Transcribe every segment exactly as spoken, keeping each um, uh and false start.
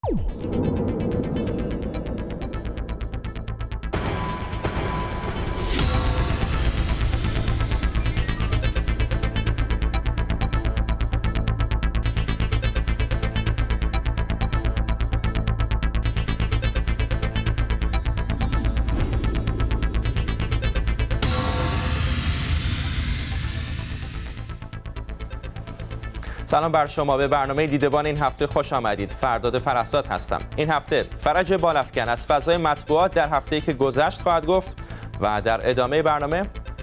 سلام بر شما. به برنامه دیدبان این هفته خوش آمدید. فرداد فرهزاد هستم. این هفته فرج بالافکن از فضای مطبوعات در هفته‌ای که گذشت خواهد گفت و در ادامه برنامه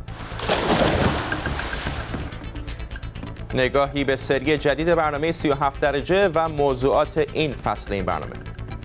نگاهی به سری جدید برنامه سی و هفت درجه و موضوعات این فصل این برنامه.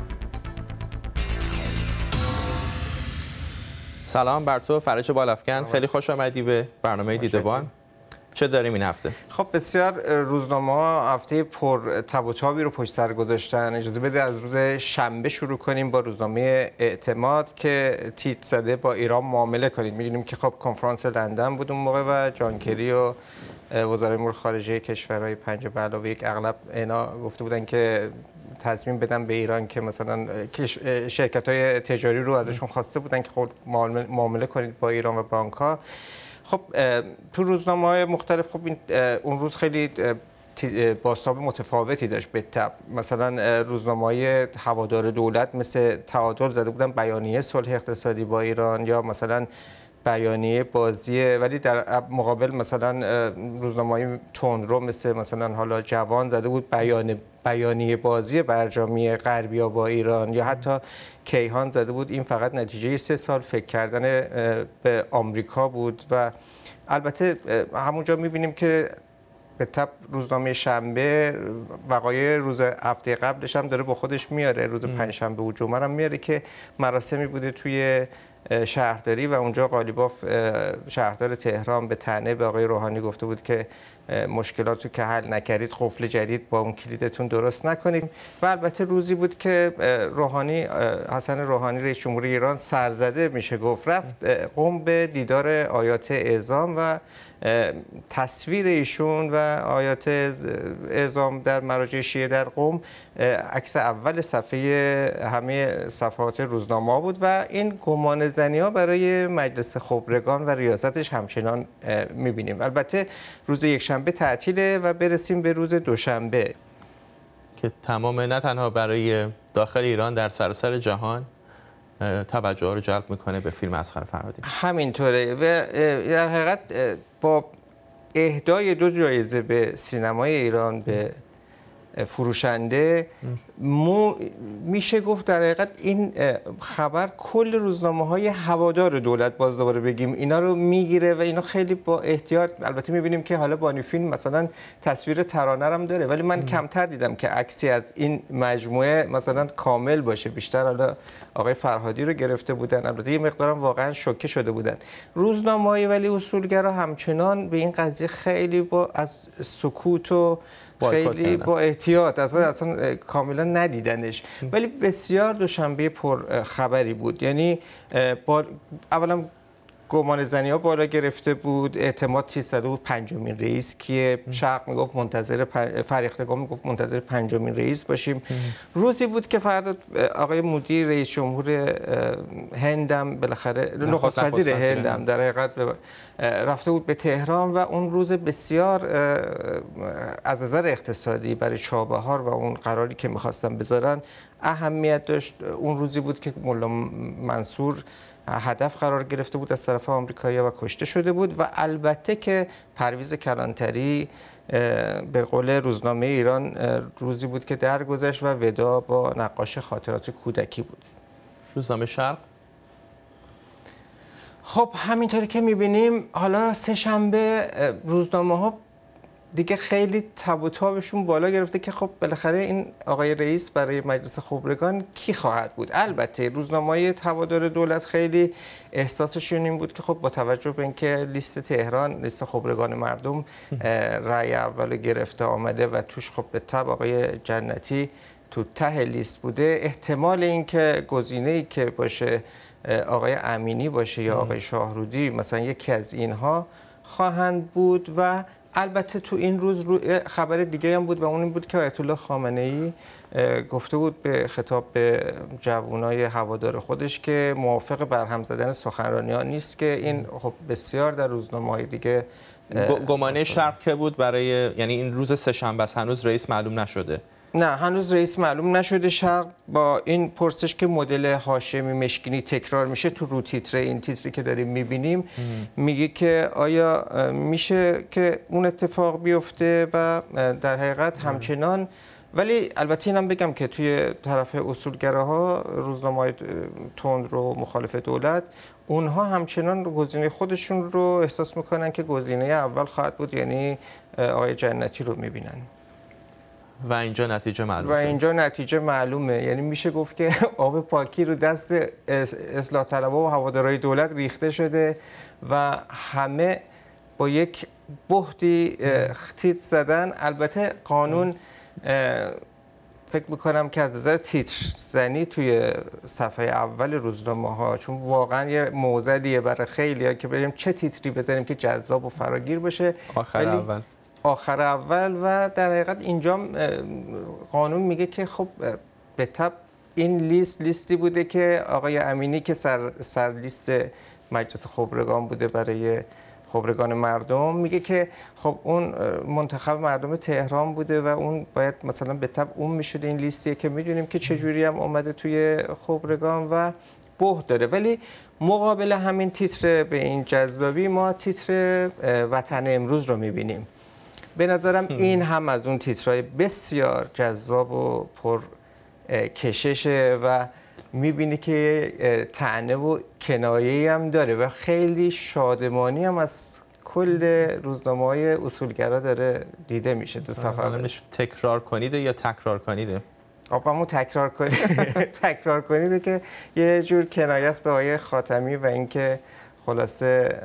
سلام بر تو فرج بالافکن، خیلی خوش آمدی به برنامه دیدبان. چه داریم این هفته؟ خب بسیار روزنامه‌ها هفته پر تب و تابی رو پشت سر گذاشتن. اجازه بده از روز شنبه شروع کنیم با روزنامه اعتماد که تیتر زده با ایران معامله کنید. می‌دونیم که خب کنفرانس لندن بود اون موقع و جان کری و وزرای امور خارجه کشورهای پنج به علاوه یک اغلب اینا گفته بودن که تصمیم بدن به ایران که مثلا شرکت‌های تجاری رو ازشون خواسته بودن که خب معامله کنید با ایران و بانک‌ها. خب تو روزنامه‌های مختلف خب این اون روز خیلی بازتاب متفاوتی داشت به تب. مثلا روزنامه‌های هوادار دولت مثل تعادل زده بودن بیانیه صلح اقتصادی با ایران یا مثلا بیانیه بازیه، ولی در مقابل مثلا روزنامه‌های تندرو مثل مثلا حالا جوان زده بود بیان بیانیه بازی برجامی غربیا با ایران، یا حتی کیهان زده بود این فقط نتیجه سه سال فکر کردن به آمریکا بود. و البته همونجا می‌بینیم که به تب روزنامه شنبه وقایع روز هفته قبلش هم داره با خودش میاره، روز پنجشنبه و جمعه هم میاره که مراسمی بوده توی شهرداری و اونجا قالیباف شهردار تهران به طعنه به آقای روحانی گفته بود که مشکلات رو که حل نکردید قفل جدید با اون کلیدتون درست نکنید. و البته روزی بود که روحانی حسن روحانی رئیس جمهور ایران سرزده میشه گفت رفت قم به دیدار آیات اعظام و تصویر ایشون و آیات اعظام در مراجع شیعه در قم عکس اول صفحه همه صفحات روزنامه بود و این گمان زنی ها برای مجلس خبرگان و ریاستش همچنان میبینیم. البته روز یکشنبه تعطیله و برسیم به روز دوشنبه که تمام نه تنها برای داخل ایران در سراسر جهان توجه رو جلب میکنه به فیلم اسقر فرهادی. همینطوره و در حقیقت با اهدای دو جایزه به سینمای ایران به فروشنده مو میشه گفت در حقیقت این خبر کل روزنامه‌های هوادار دولت باز دوباره بگیم اینا رو میگیره و اینا خیلی با احتیاط. البته میبینیم که حالا بانی فیلم مثلا تصویر ترانه هم داره، ولی من کمتر دیدم که عکسی از این مجموعه مثلا کامل باشه. بیشتر حالا آقای فرهادی رو گرفته بودن، البته یه مقدارم واقعا شوکه شده بودن روزنامه‌های، ولی اصولگرا همچنان به این قضیه خیلی با از سکوت و خیلی با احتیاط اصلا اصلا کاملا ندیدنش. ولی بسیار دوشنبه پر خبری بود. یعنی با اولا گمان زنی ها بالا گرفته بود، اعتماد تیتر زده بود پنجمین رئیس کیه، شرق میگفت منتظر فریختگان میگفت منتظر پنجمین رئیس باشیم. روزی بود که فردا آقای مودی رئیس جمهور هندم بالاخره نخست وزیر هندم در حقیقت رفته بود به تهران و اون روز بسیار از نظر اقتصادی برای چابهار و اون قراری که میخواستن بذارن اهمیت داشت. اون روزی بود که ملا منصور هدف قرار گرفته بود از طرف آمریکایی‌ها و کشته شده بود. و البته که پرویز کلانتری به قول روزنامه ایران روزی بود که درگذشت و ودا با نقاش خاطرات کودکی بود. روزنامه شرق خب همینطوری که می‌بینیم حالا سه شنبه روزنامه‌ها دیگه خیلی تب و تابشون بالا گرفته که خب بالاخره این آقای رئیس برای مجلس خبرگان کی خواهد بود. البته روزنامه‌های هوادار دولت خیلی احساسشون این بود که خب با توجه به اینکه لیست تهران لیست خبرگان مردم رأی اول گرفته آمده و توش خب به تبع آقای جنتی تو ته لیست بوده، احتمال اینکه گزینه‌ای که باشه آقای امینی باشه یا آقای شاهرودی مثلا یکی از اینها خواهند بود. و البته تو این روز رو خبر دیگه هم بود و اون این بود که آیت الله خامنه‌ای گفته بود به خطاب به جوانای هوادار خودش که موافق برهم زدن سخنرانی‌ها نیست، که این خب بسیار در روزنامه‌های دیگه گمانه شرق که بود برای، یعنی این روز سه‌شنبه است، هنوز رئیس معلوم نشده. نه هنوز رئیس معلوم نشده. شرق با این پرسش که مدل هاشمی مشکینی تکرار میشه تو رو تیتر این تیتری که داریم میبینیم میگه که آیا میشه که اون اتفاق بیفته و در حقیقت همچنان. ولی البته اینم بگم که توی طرف اصولگراها، روزنامه‌های تند رو مخالف دولت، اونها همچنان گزینه خودشون رو احساس میکنن که گزینه اول خواهد بود، یعنی آقای جنتی رو میبینن و اینجا نتیجه معلومه. و اینجا نتیجه معلومه. یعنی میشه گفت که آب پاکی رو دست اصلاح طلبها و هوادارهای دولت ریخته شده و همه با یک بهتی تیتر زدن. البته قانون فکر میکنم که از نظر تیتر زنی توی صفحه اول روزنامه ها، چون واقعا یه موزلیه برای خیلی‌ها که بگیم چه تیتری بزنیم که جذاب و فراگیر باشه. آخر اول آخر اول و در حقیقت اینجا قانون میگه که خب به طب این لیست لیستی بوده که آقای امینی که سر, سر لیست مجلس خبرگان بوده برای خبرگان مردم، میگه که خب اون منتخب مردم تهران بوده و اون باید مثلا به طب اون میشده. این لیستیه که میدونیم که چجوری هم اومده توی خبرگان و بهت داره. ولی مقابل همین تیتر به این جذابی ما تیتر وطن امروز رو میبینیم. به نظرم این هم از اون تیترهای بسیار جذاب و پر کششه و میبینی که طعنه و کنایه‌ای هم داره و خیلی شادمانی هم از کل روزنامه‌های اصولگرا داره دیده میشه. دو صفحه تکرار کنیده یا تکرار کنیده؟ آقامو تکرار کنید تکرار کنید که یه جور کنایه است به آقای خاتمی و اینکه خلاصه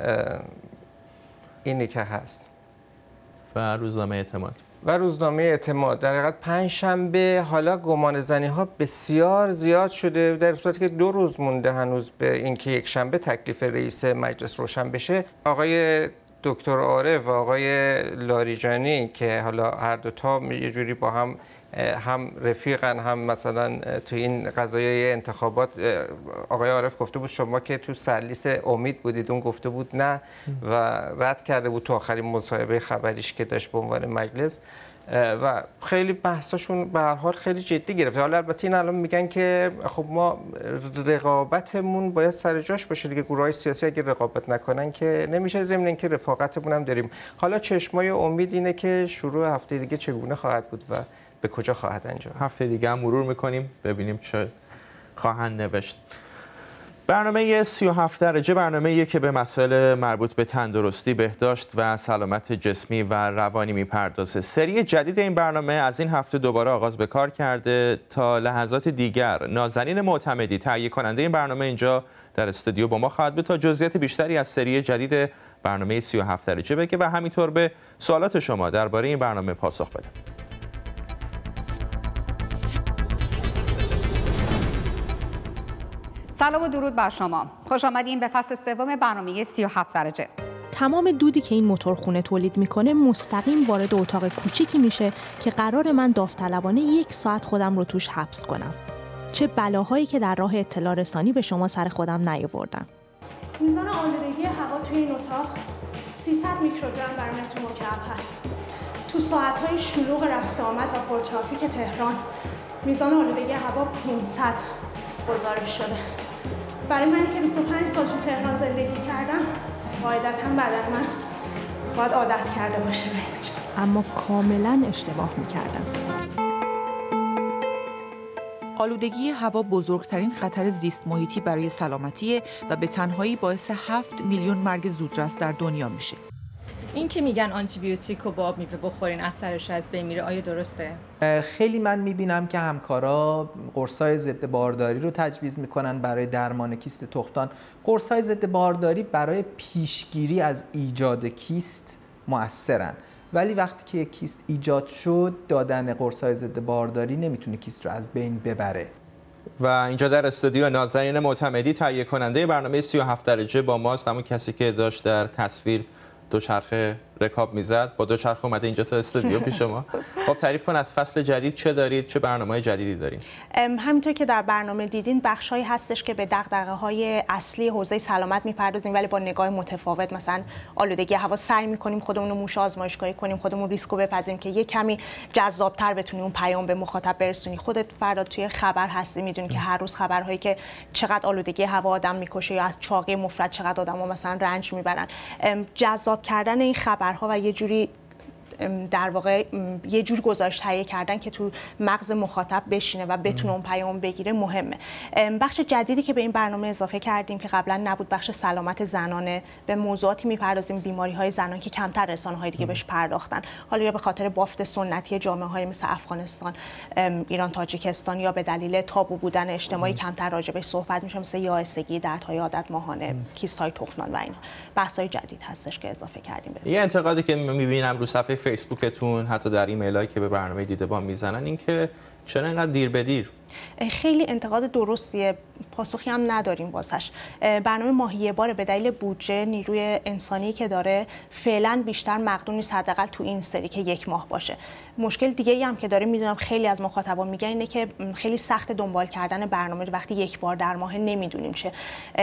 اینی که هست. و روزنامه اعتماد و روزنامه اعتماد در حقیقت پنج شنبه حالا گمان زنی ها بسیار زیاد شده، در صورتی که دو روز مونده هنوز به اینکه یک شنبه تکلیف رئیس مجلس روشن بشه. آقای دکتر عارف و آقای لاریجانی که حالا هر دو تا یه جوری با هم هم رفیقن، هم مثلا تو این قضایای انتخابات، آقای عارف گفته بود شما که تو سرلیس امید بودید، اون گفته بود نه و رد کرده بود تو آخرین مصاحبه خبریش که داشت به عنوان مجلس و خیلی بحثاشون به هر حال خیلی جدی گرفته. حالا البته این الان میگن که خب ما رقابتمون باید سر جاش باشه دیگه، گروه‌های سیاسی اگه رقابت نکنن که نمیشه، ضمن اینکه رفاقتمون هم داریم. حالا چشمای امید اینه که شروع هفته دیگه چگونه خواهد بود و به کجا خواهد انجام. هفته دیگه هم مرور میکنیم ببینیم چه خواهند نوشت. برنامه سی و هفت درجه برنامه‌ایه که به مسائل مربوط به تندرستی، بهداشت و سلامت جسمی و روانی میپردازه. سری جدید این برنامه از این هفته دوباره آغاز به کار کرده. تا لحظات دیگر نازنین معتمدی تهیه کننده این برنامه اینجا در استودیو با ما خواهد بود تا جزئیات بیشتری از سری جدید برنامه سی و هفت درجه بگه و همینطور به سوالات شما درباره این برنامه پاسخ بده. سلام و درود بر شما. خوش آمدین به فصل سوم برنامه سی و هفت درجه. تمام دودی که این موتورخونه تولید میکنه مستقیم وارد اتاق کوچیکی میشه که قرار من داوطلبانه یک ساعت خودم رو توش حبس کنم. چه بلاهایی که در راه اطلاع رسانی به شما سر خودم نیاوردم. میزان آلودگی هوا توی این اتاق سیصد میکروگرم در متر مکعب هست. تو ساعت‌های شلوغ رفت آمد و پرترافیک تهران میزان آلودگی هوا پانصد گزارش شده. برای من که بیست و پنج سال تو تهران زندگی کردم، قاعدتاً بدن من باید عادت کرده باشه به اینجا. اما کاملاً اشتباه می‌کردم. آلودگی هوا بزرگترین خطر زیست محیطی برای سلامتیه و به تنهایی باعث هفت میلیون مرگ زودرس در دنیا میشه. این که میگن آنتی بیوتیک و با آب میوه بخورین اثرش از بین میره، آیا درسته؟ خیلی من میبینم که همکارا قرصای ضد بارداری رو تجویز میکنن برای درمان کیست تخمدان. قرصای ضد بارداری برای پیشگیری از ایجاد کیست مؤثرن، ولی وقتی که کیست ایجاد شد دادن قرصای ضد بارداری نمیتونه کیست رو از بین ببره. و اینجا در استودیو نازنین معتمدی تهیه کننده برنامه سی و هفت درجه با ماست، همون کسی که داشت در تصویر دوچرخه رکاب میزد با دوچرخه اومده اینجا تا استودیو پیش ما. خب تعریف کن از فصل جدید چه دارید، چه برنامه‌های جدیدی دارین؟ همینطور که در برنامه دیدین بخشایی هستش که به دغدغه‌های اصلی حوزه سلامت میپردازیم ولی با نگاه متفاوت. مثلا آلودگی هوا سعی می‌کنیم خودمون رو موش آزمایشگاهی کنیم، خودمون ریسکو بپذیریم که یه کمی جذاب‌تر بتونیم اون پیام به مخاطب برسونی. خودت فردا توی خبر هستی میدونی که هر روز خبرهایی که چقدر آلودگی هوا آدم میکشه یا از چاقی مفرط چقدر آدم‌ها مثلا رنج میبرن. جذاب کردن این خبرها و یه جوری در واقع یه جور گزارش تهیه کردن که تو مغز مخاطب بشینه و بتونه اون پیام بگیره مهمه. بخش جدیدی که به این برنامه اضافه کردیم که قبلا نبود بخش سلامت زنانه، به موضوعاتی میپردازیم بیماری‌های زنان که کمتر رسانه‌های دیگه بهش پرداختن، حالا یا به خاطر بافت سنتی جامعه‌های مثل افغانستان، ایران، تاجیکستان، یا به دلیل تابو بودن اجتماعی کمتر راجع بهش صحبت میشه، مثل یائسگی، دردهای عادت ماهانه، کیست‌های تخمدان و اینا. بحث‌های جدید هستش که اضافه کردیم. یه انتقادی که می‌بینم رو صفحه فیسبوکتون، حتی در ایمیلایی که به برنامه دیدبان میزنن، این که چرا اینقدر دیر به دیر؟ خیلی انتقاد درستیه، پاسخی هم نداریم واسش. برنامه ماهی بار به دلیل بودجه نیروی انسانی که داره فعلا بیشتر مقدور نیست حداقل تو این سری که یک ماه باشه. مشکل دیگه ای هم که داره، میدونم خیلی از مخاطبان میگن اینه که خیلی سخت دنبال کردن برنامه وقتی یک بار در ماه نمیدونیم چه.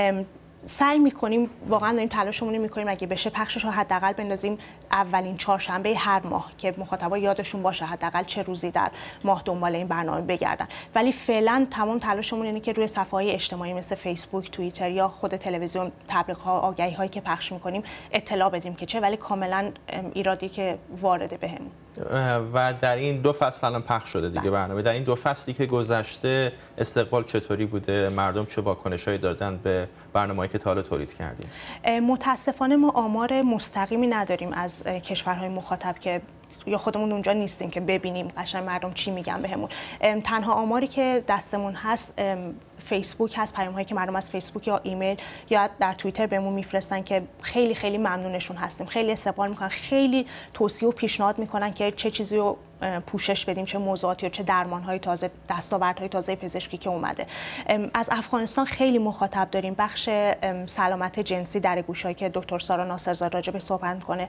سعی میکنیم، واقعا داریم تلاشمون رو میکنیم اگه بشه پخشش رو حداقل بندازیم اولین چهارشنبه هر ماه که مخاطبا یادشون باشه حداقل چه روزی در ماه دنبال این برنامه بگردن. ولی فعلا تمام تلاشمون اینه که روی صفحه‌های اجتماعی مثل فیسبوک، توییتر یا خود تلویزیون تبلیغ‌ها، آگهی‌هایی که پخش میکنیم اطلاع بدیم که چه، ولی کاملا ایرادی که وارده بهمون. و در این دو فصل الان پخش شده دیگه برنامه، در این دو فصلی که گذشته استقبال چطوری بوده؟ مردم چه واکنشایی دادن به برنامه‌ای که تا حالا تولید کردیم؟ متاسفانه ما آمار مستقیمی نداریم از کشورهای مخاطب که یا خودمون اونجا نیستیم که ببینیم قشنگ مردم چی میگن بهمون. تنها آماری که دستمون هست فیسبوک هست، پیام هایی که مردم از فیسبوک یا ایمیل یا در توییتر بهمون میفرستن که خیلی خیلی ممنونشون هستیم، خیلی استقبال میکنن، خیلی توصیه و پیشنهاد میکنن که چه چیزی رو پوشش بدیم، چه موضوعاتی و چه درمان‌های تازه، دستاوردهای تازه پزشکی که اومده. از افغانستان خیلی مخاطب داریم. بخش سلامت جنسی در گوشایی که دکتر سارا ناصرزاد راجع به صحبت می‌کنه،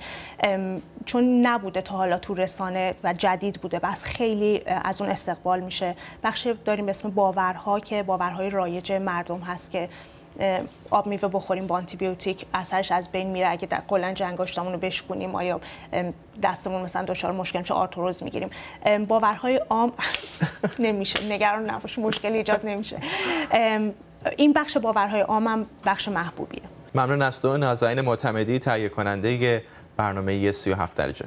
چون نبوده تا حالا تو رسانه و جدید بوده، بس خیلی از اون استقبال میشه. بخش داریم به اسم باورها که باورهای رایج مردم هست که آب میوه بخوریم با آنتی بیوتیک اثرش از بین میره، اگه کلا جنگاشتمون رو بشکنیم آیا دستمون مثلا دچار مشکل میشه، آرتروز میگیریم. باورهای عام نمیشه، نگران نباش، مشکل ایجاد نمیشه. این بخش باورهای عام هم بخش محبوبیه. ممنون از تو نازنین معتمدی، تهیه کننده برنامه سی و هفت درجه.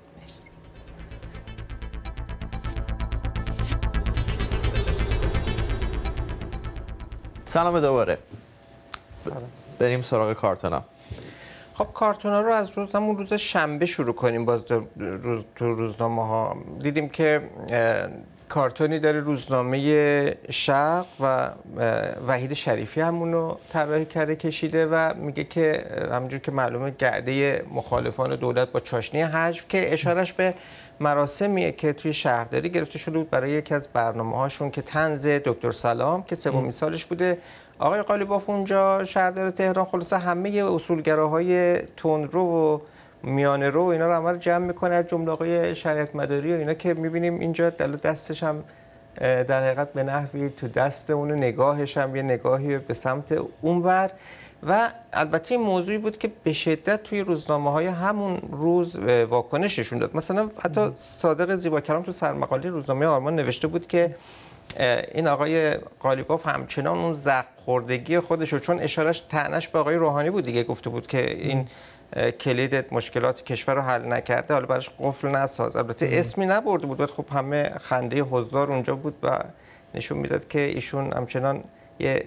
سلام دوباره. سلام. بریم سراغ کارتونا. خب کارتونا رو از روز همون روز شنبه شروع کنیم. باز روز تو روزنامه ها دیدیم که کارتونی داره روزنامه شرق و وحید شریفی همونو طراحی کرده کشیده و میگه که همونجور که معلومه گرده مخالفان دولت با چاشنی حجو، که اشارش به مراسمیه که توی شهرداری گرفته شده بود برای یکی از برنامه‌هاشون که طنز دکتر سلام که سومین سالش بوده. آقای قالیباف اونجا شهردار تهران خلاصه همه اصولگراهای تندرو و میانه رو اینا رو همه جمع میکنه، از جمله آقای شریعت مداری و اینا که میبینیم اینجا دستش هم در حقیقت به نحوی تو دست اون، نگاهش هم یه نگاهی به سمت اونور. و البته این موضوعی بود که به شدت توی روزنامه های همون روز واکنششون داد. مثلا حتی صادق زیباکلام تو سرمقاله روزنامه آرمان نوشته بود که این آقای قالیباف همچنان اون زخم خوردگی خودشو، چون اشارش طعنش به آقای روحانی بود دیگه، گفته بود که این کلید مشکلات کشور رو حل نکرده، حالا براش قفل نساز. البته اسمی نبرده بود، خب همه خنده حضار اونجا بود و نشون میداد که ایشون همچنان یه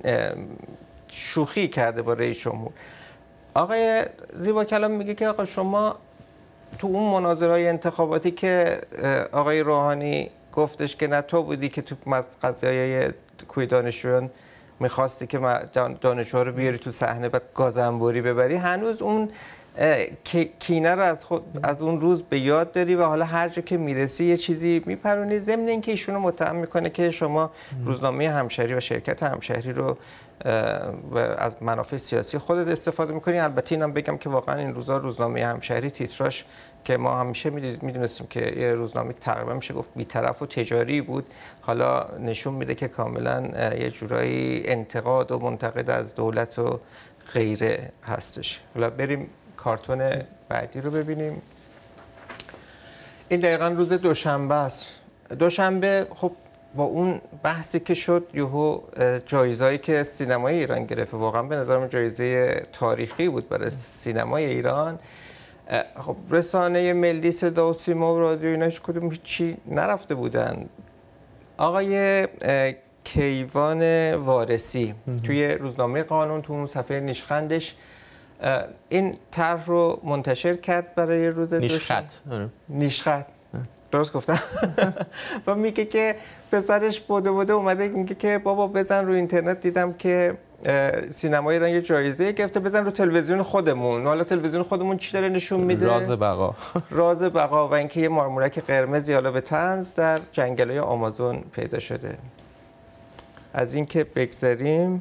شوخی کرده با رئیس جمهور. آقای زیباکلام میگه که آقا شما تو اون مناظرهای انتخاباتی که آقای روحانی گفتش که نه تو بودی که تو قضیه کوی دانشجویان میخواستی که دانشجوها رو بیاری تو صحنه بعد گازنبوری ببری، هنوز اون کینه رو از خود از اون روز به یاد داری و حالا هر جا که میرسی یه چیزی میپرونی، ضمن اینکه ایشونو متهم میکنه که شما روزنامه همشهری و شرکت همشهری رو از منافع سیاسی خودت استفاده میکنی. البته اینم بگم که واقعا این روزا روزنامه همشهری تیتراش که ما همیشه میدونستیم که یه روزنامه تقریبا میشه گفت بی‌طرف و تجاری بود، حالا نشون میده که کاملا یه جورایی انتقاد و منتقد از دولت و غیره هستش. حالا بریم کارتون بعدی رو ببینیم. این دقیقا روز دوشنبه است. دوشنبه خب با اون بحثی که شد یهو جایزه‌ای که سینمای ایران گرفت، واقعا به نظرم جایزه تاریخی بود برای سینمای ایران. خب رسانه ملی، صدا و سیما و رادیو اینا هیچ کدوم چی نرفته بودن. آقای کیوان وارثی توی روزنامه قانون تو اون صفحه نیشخندش این طرح رو منتشر کرد برای روز نیشخط نیشخط درست گفتم و میگه که پسرش بوده بوده اومده میگه که بابا بزن رو اینترنت دیدم که سینمای ایران یه جایزه گرفته، بزن رو تلویزیون خودمون. حالا تلویزیون خودمون چی داره نشون میده؟ راز بقا راز بقا و اینکه یه مارمولک قرمزی حالا به طنز در جنگل‌های آمازون پیدا شده. از این که بگذریم،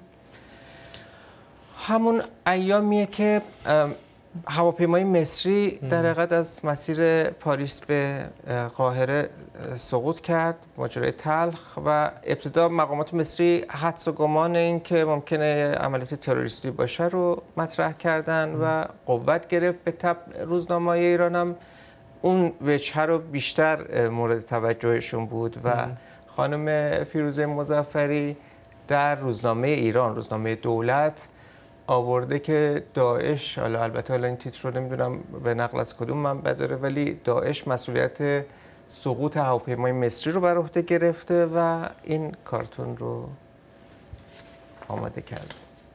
همون ایامیه که هواپیمای مصری در حقیقت از مسیر پاریس به قاهره سقوط کرد، ماجرای تلخ، و ابتدا مقامات مصری حدس و گمان این که ممکنه عملیات تروریستی باشه رو مطرح کردن و قوت گرفت. به تبع روزنامه‌های ایران هم اون وجه رو بیشتر مورد توجهشون بود و خانم فیروزه مظفری در روزنامه ایران، روزنامه دولت، آورده که داعش، حالا البته حالا این تیتر رو نمیدونم به نقل از کدوم منبع داره، ولی داعش مسئولیت سقوط هواپیمای مصری رو بر عهده گرفته و این کارتون رو آماده کرده.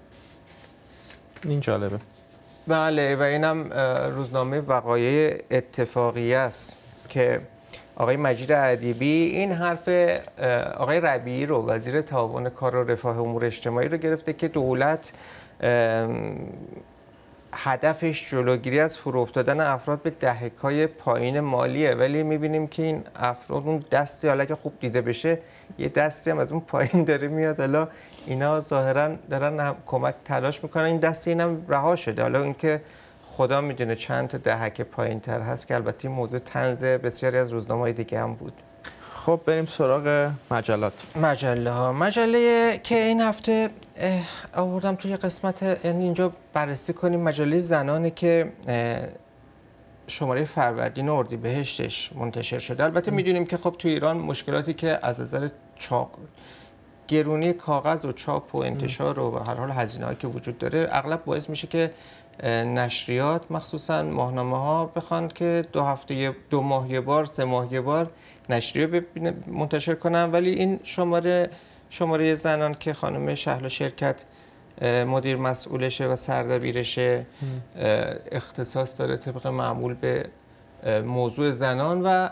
این جالبه. بله، و اینم روزنامه وقایع اتفاقیه است که آقای مجید ادیبی این حرف آقای ربیعی رو، وزیر تعاون کار و رفاه امور اجتماعی رو گرفته که دولت هدفش جلوگیری از فرو افتادن افراد به دهک‌های پایین مالیه، ولی می‌بینیم که این افراد اون دستی، حالا که خوب دیده بشه یه دستی هم از اون پایین داره میاد، حالا اینا ظاهراً دارن هم کمک تلاش میکنن این دستی اینم رها شده. حالا اینکه خدا میدونه چند تا دهک پایین‌تر هست که البته این موضوع طنز بسیاری از روزنامه‌های دیگه هم بود. خب بریم سراغ مجلات. مجله ها. مجله که این هفته آوردم توی قسمت، یعنی اینجا بررسی کنیم، مجله زنانه که شماره فروردین و اردیبهشتش منتشر شده. البته میدونیم که خب توی ایران مشکلاتی که از نظر چاپ گرونی کاغذ و چاپ و انتشار و هر حال هزینه‌ای که وجود داره اغلب باعث میشه که نشریات مخصوصا ماهنامه ها بخوان که دو هفته دو ماه یه بار سه ماه یه بار نشریه منتشر کنن، ولی این شماره شماره زنان که خانم شهلا شرکت مدیر مسئولشه و سردبیرشه اختصاص داره طبق معمول به موضوع زنان و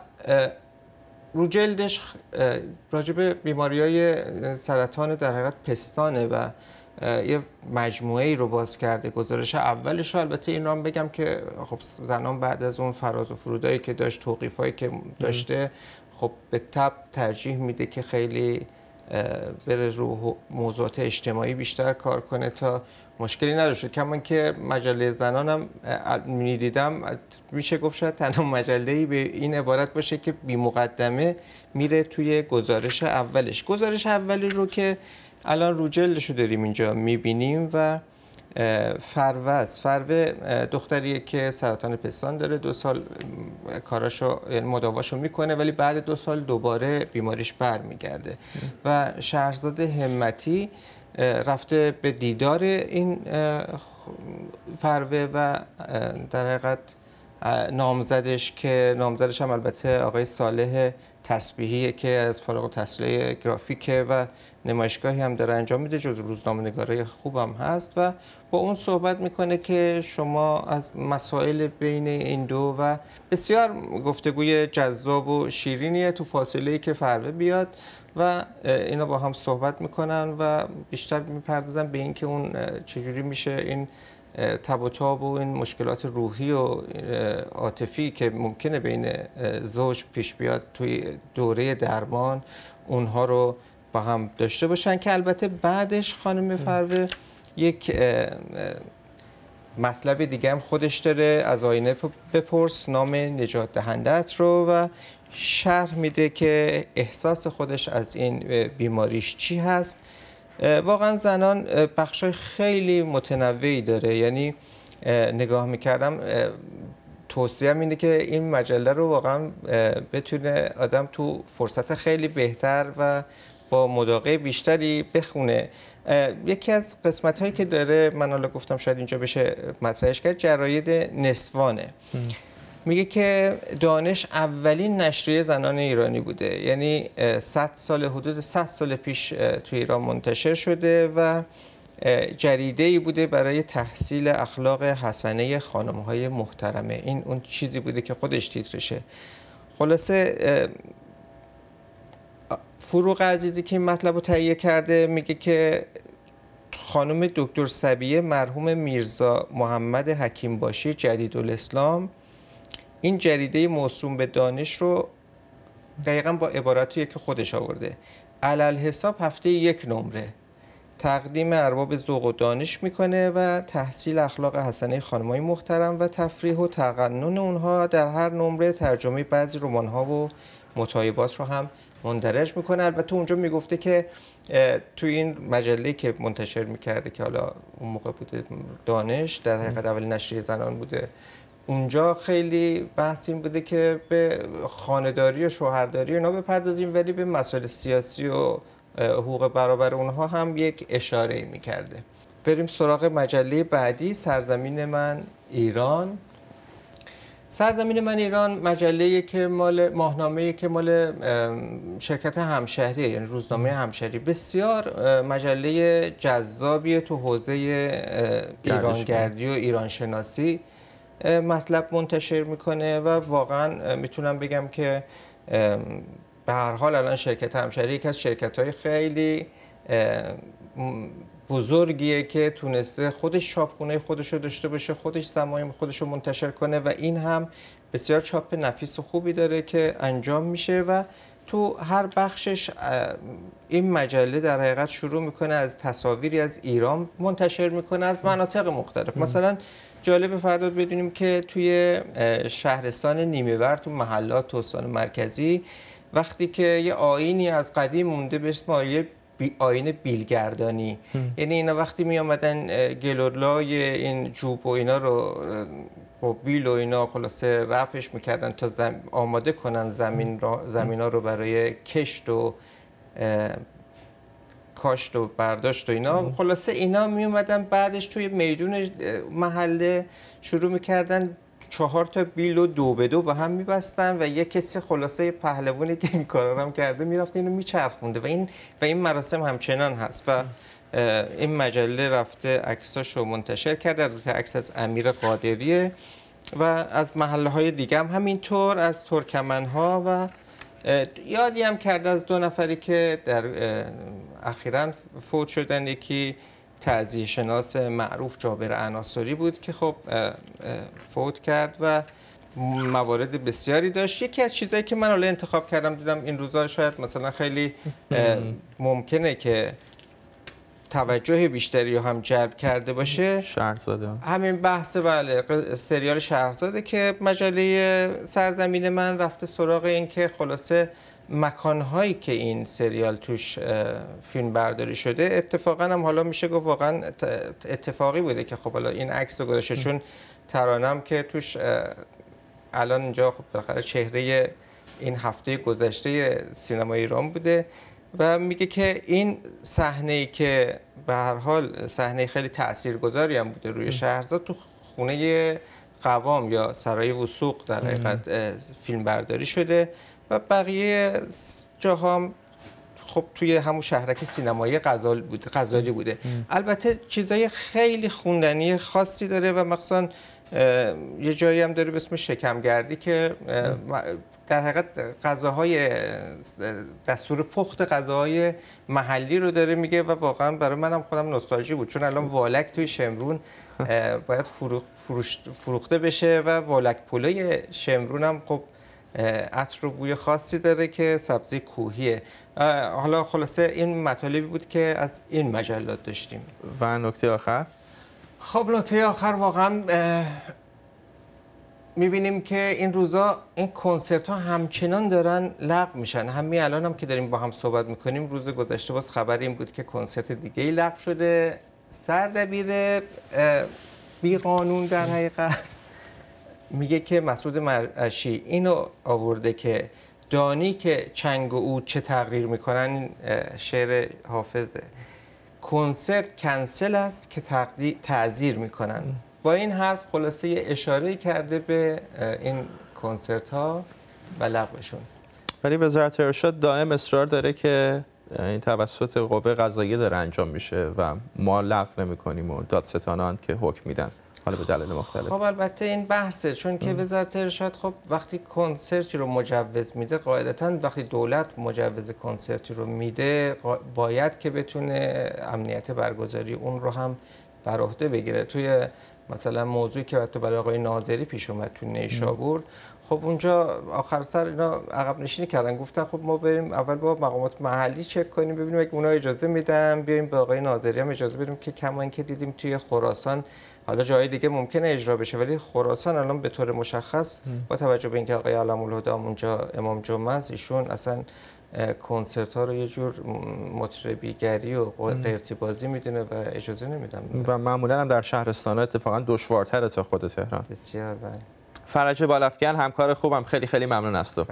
رو جلدش راجع به بیماری‌های سرطان در حقیقت پستانه و یه مجموعه ای رو باز کرده. گزارش اولش رو البته این رو هم بگم که خب زنان بعد از اون فراز و فرودایی که داشت، توقیفایی که داشته، خب به تبع ترجیح میده که خیلی بره رو موضوعات اجتماعی بیشتر کار کنه تا مشکلی نداشته. کما که مجله زنان هم میدیدم میشه گفت شاید تنها مجله‌ای به این عبارت باشه که بی مقدمه میره توی گزارش اولش. گزارش اولی رو که الان رو جلدشو داریم اینجا میبینیم و فروز فروه دختریه که سرطان پستان داره، دو سال کاراشو یعنی مداواشو میکنه ولی بعد دو سال دوباره بیماریش برمیگرده و شهرزاد همتی رفته به دیدار این فروه و در حقیقت نامزدش که نامزدش هم البته آقای صالح تسبیحیه که از فارغ التحصیلی گرافیکه و نمایشگاهی هم داره انجام میده، جز روزنامه‌نگارای خوبم هست و با اون صحبت میکنه که شما از مسائل بین این دو و بسیار گفتگوی جذاب و شیرینیه. تو فاصله‌ای که فروه بیاد و اینا با هم صحبت میکنن و بیشتر میپردازن به این که اون چجوری میشه این تب و تاب و این مشکلات روحی و عاطفی که ممکنه بین زوج پیش بیاد توی دوره درمان اونها رو با هم داشته باشن، که البته بعدش خانم فروه یک مطلب دیگه هم خودش داره، از آینه بپرس نام نجات دهندت رو، و شرح میده که احساس خودش از این بیماریش چی هست. واقعا زنان بخشای خیلی متنوعی داره، یعنی نگاه میکردم توصیه‌ام اینه که این مجله رو واقعا بتونه آدم تو فرصت خیلی بهتر و با مداقه بیشتری بخونه. یکی از قسمت هایی که داره، من حالا گفتم شاید اینجا بشه مطرحش کرد، جراید نسوانه. میگه که دانش اولین نشریه زنان ایرانی بوده، یعنی صد سال حدود صد سال پیش تو ایران منتشر شده و جریده‌ای بوده برای تحصیل اخلاق حسنه خانم‌های محترمه. این اون چیزی بوده که خودش تیترشه. خلاصه فروغ عزیزی که این مطلب رو تهیه کرده میگه که خانم دکتر صبیه مرحوم میرزا محمد حکیم باشی جدیدالاسلام این جریده موسوم به دانش رو دقیقاً با عباراتیه که خودش آورده، علل حساب هفته یک نمره تقدیم ارباب ذوق و دانش میکنه و تحصیل اخلاق حسنه خانم‌های محترم و تفریح و تقنن اونها. در هر نمره ترجمه بعضی رمان‌ها و مطالبات رو هم مندرج میکنه. البته اونجا میگفته که تو این مجله که منتشر میکرده که حالا اون موقع بوده دانش، در حقیقت اولین نشریه زنان بوده، اونجا خیلی بحث این بوده که به خانه‌داری و شوهرداری اینا بپردازیم، ولی به مسائل سیاسی و حقوق برابر اونها هم یک اشاره میکرده. بریم سراغ مجله بعدی، سرزمین من ایران. سرزمین من ایران مجله که مال ماهنامه‌ای که مال شرکت همشهری، یعنی روزنامه همشهری، بسیار مجله جذابیه تو حوزه ایرانگردی و ایرانشناسی مطلب منتشر میکنه و واقعا میتونم بگم که به هر حال الان شرکت همشهری یکی از شرکت‌های خیلی بزرگیه که تونسته خودش چاپخونه خودش رو داشته باشه، خودش زمایم خودش رو منتشر کنه و این هم بسیار چاپ نفیس و خوبی داره که انجام میشه و تو هر بخشش این مجله در حقیقت شروع میکنه از تصاویری از ایران منتشر میکنه از مناطق مختلف. مثلا جالب فرداد بدونیم که توی شهرستان نیمه‌ور تو محلات استان مرکزی وقتی که یه آیینی از قدیم مونده به اسم بی آیین بیلگردانی، یعنی اینا وقتی می آمدن گلولای این جوب و اینا رو با بیل و اینا خلاصه رفعش میکردن تا زم... آماده کنن زمین را... زمین ها رو برای کشت و کاشت و برداشت و اینا. خلاصه اینا می اومدن بعدش توی میدون محله شروع میکردن چهار تا بیل و دو به دو با هم میبستن و یک کسی خلاصه پهلوانی که این کارا رو هم کرده میرفته اینو میچرخونده و این و این مراسم همچنان هست و این مجله رفته عکساشو منتشر کرده. البته عکس از امیر قادریه و از محله های دیگه هم همینطور، از ترکمنها و یادی هم کرده از دو نفری که در اخیراً فوت شدن. یکی تعزیه شناس معروف جابر عناصری بود که خب فوت کرد و موارد بسیاری داشت. یکی از چیزایی که من حالا انتخاب کردم دیدم این روزا شاید مثلا خیلی ممکنه که توجه بیشتری رو هم جلب کرده باشه، شهرزاده، همین بحث بله سریال شهرزاده که مجله سرزمین من رفته سراغ این که خلاصه مکانهایی که این سریال توش فیلم برداری شده اتفاقا هم حالا میشه گفت واقعا اتفاقی بوده که خب حالا این عکس رو گذاشته، چون ترانم که توش الان اینجا خب بالاخره چهره این هفته گذشته سینما ایران بوده و میگه که این صحنه‌ای که به هر حال صحنه خیلی تاثیرگذاری هم بوده روی شهرزاد تو خونه قوام یا سرای وثوق در حقیقت فیلم برداری شده و بقیه جاها خب توی همون شهرک سینمایی غزال بوده غزالی بوده. البته چیزای خیلی خوندنی خاصی داره و مثلا یه جایی هم داره به اسم شکمگردی که در حقیقت غذاهای دستور پخت غذاهای محلی رو داره میگه و واقعا برای منم خودم نوستالژی بود، چون الان والک توی شمرون باید فروخته بشه و والک پلوی شمرون هم خب عطر و بوی خاصی داره که سبزی کوهیه. حالا خلاصه این مطالبی بود که از این مجلات داشتیم. و نکته آخر؟ خب نکته آخر واقعا میبینیم که این روزا این کنسرت ها همچنان دارن لغو میشن. همین الان هم که داریم با هم صحبت میکنیم، روز گذشته باز خبر این بود که کنسرت دیگه ای لغو شده. سردبیر بی قانون در حقیقت میگه که مسعود مرعشی اینو آورده که دانی که چنگ و عود چه تغییر میکنن، شعر حافظه، کنسرت کنسل است که تعذیر میکنن. با این حرف خلاصه یه اشاره کرده به این کنسرت ها و لغوشون. ولی وزارت ارشاد دائم اصرار داره که این توسط قوه قضاییه داره انجام میشه و ما لغو نمی‌کنیم و دادستانان که حکم میدن، حالا به دلایل مختلف. خب البته این بحثه، چون که وزارت ارشاد خب وقتی کنسرتی رو مجوز میده، قاعدتاً وقتی دولت مجوز کنسرتی رو میده باید که بتونه امنیت برگزاری اون رو هم بر عهده بگیره. توی مثلا موضوعی که حتی برای آقای ناظری پیش اومد تو نیشابور، خب اونجا آخر سر اینا عقب نشینی کردن، گفتن خب ما بریم اول با مقامات محلی چک کنیم ببینیم اگه اونا اجازه میدن بیایم به آقای ناظری هم اجازه بدیم که کما اینکه دیدیم توی خراسان، حالا جای دیگه ممکنه اجرا بشه ولی خراسان الان به طور مشخص با توجه به اینکه آقای علم الهدی اونجا امام جمعه است، ایشون اصلا کنسرت ها رو یه جور مطربیگری و قیرتی بازی میدونه و اجازه نمیدن و معمولا هم در شهرستان ها اتفاقا دشوارتره تا خود تهران. بسیار بله. فرج بالافکن همکار خوبم، خیلی خیلی ممنون از تو.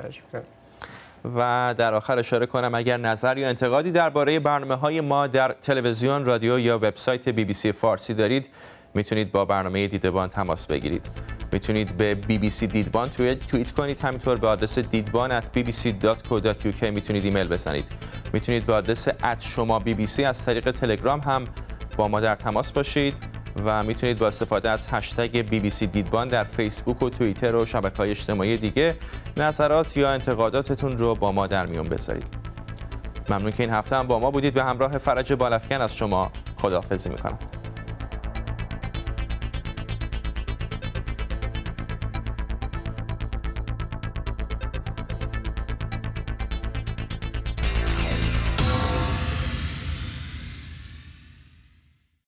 و در آخر اشاره کنم اگر نظر یا انتقادی درباره برنامه‌های ما در تلویزیون، رادیو یا وبسایت بی بی سی فارسی دارید، میتونید با برنامه دیدبان تماس بگیرید. میتونید به بی بی سی دیدبان توییت کنید، همینطور به آدرس دیدبان ات بی بی سی دات کو دات یو کی میتونید ایمیل بزنید. میتونید به آدرس ات شما بی بی سی از طریق تلگرام هم با ما در تماس باشید و میتونید با استفاده از هشتگ بی بی سی دیدبان در فیسبوک و توییتر و شبکه‌های اجتماعی دیگه نظرات یا انتقاداتتون رو با ما در میون بذارید. ممنون که این هفته هم با ما بودید. به همراه فرج بالافکن از شما خداحافظی میکنم.